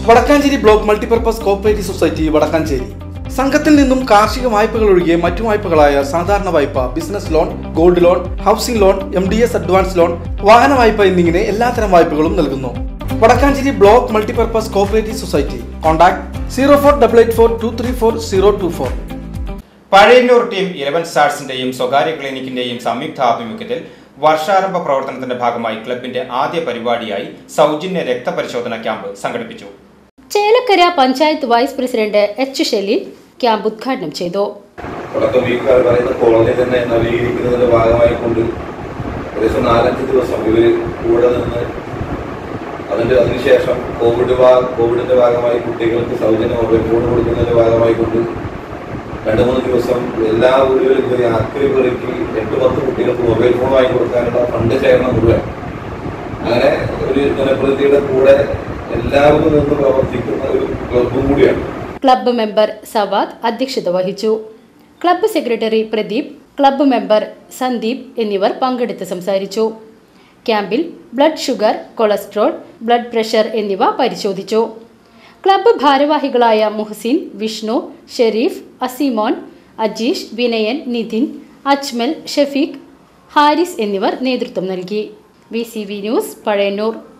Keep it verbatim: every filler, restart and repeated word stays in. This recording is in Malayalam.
Vadakkanchery block multipurpose cooperative society Vadakkanchery സംഘത്തിൽ നിന്നും കാർഷിക വായ്പകൾ ഒഴികെ മറ്റു വായ്പകളായ സാധാരണ വായ്പ, business loan, gold loan, housing loan, M D S advance loan, വാഹന വായ്പ എന്നിങ്ങനെ എല്ലാത്തരം വായ്പകളും നൽകുന്നു. Vadakkanchery block multipurpose cooperative society. Contact zero four double eight four two three four zero two four. Pazhayannur team eleven സ്റ്റാർസിന്റെയും സ്വകാര്യ ക്ലിനിക്കിന്റെയും സംയുക്ത ആഭിമുഖ്യത്തിൽ വർഷാരംഭ പ്രവർത്തനത്തിന്റെ ഭാഗമായി ക്ലബിന്റെ ആദ്യ പരിപാടിയായി സൗജന്യ രക്തപരിശോധന ക്യാമ്പ് സംഘടിപ്പിച്ചു. Chelakkara panchayat vice president H Sheli camp ഉദ്ഘാടനം ചെയ്തു. കോളനി തന്നെ നവീകരിക്കുന്നതിന്റെ ഭാഗമായി കൊണ്ട് ഏകദേശം നാലഞ്ച് ദിവസം ഇവര് കൂടെ നിന്ന് അതിന്റെ അതിനുശേഷം കോവിഡ് കോവിഡിന്റെ ഭാഗമായി കുട്ടികൾക്ക് സൗജന്യ മൊബൈൽ ഫോൺ കൊടുക്കുന്നതിന്റെ ഭാഗമായി കൊണ്ട് രണ്ട് മൂന്ന് ദിവസം എല്ലാ ഊരുകളിലും പോയി ആക്രികളിലേക്ക് എട്ട് പത്ത് കുട്ടികൾക്ക് മൊബൈൽ ഫോൺ വാങ്ങി കൊടുക്കാനുള്ള ഫണ്ട് ശേഖരണം മുഴുവൻ അങ്ങനെ ഒരു ജനപ്രതിനിധിയുടെ കൂടെ എല്ലാവരും നിന്ന് പ്രവർത്തിക്കുന്ന ഒരു ക്ലബും കൂടിയാണ്. ക്ലബ്ബ് മെമ്പർ സവാദ് അധ്യക്ഷത വഹിച്ചു. Club secretary Pradeep, club member Sandeep എന്നിവർ പങ്കെടുത്ത് സംസാരിച്ചു. ക്യാമ്പിൽ blood sugar, cholesterol, blood pressure എന്നിവ പരിശോധിച്ചു. ക്ലബ്ബ് ഭാരവാഹികളായ മുഹസിൻ, വിഷ്ണു, ഷെരീഫ്, അസിമോൻ, അജീഷ്, വിനയൻ, നിതിൻ, അജ്മൽ, ഷഫീഖ്, ഹാരിസ് എന്നിവർ നേതൃത്വം നൽകി. V C V news, Pazhayannur.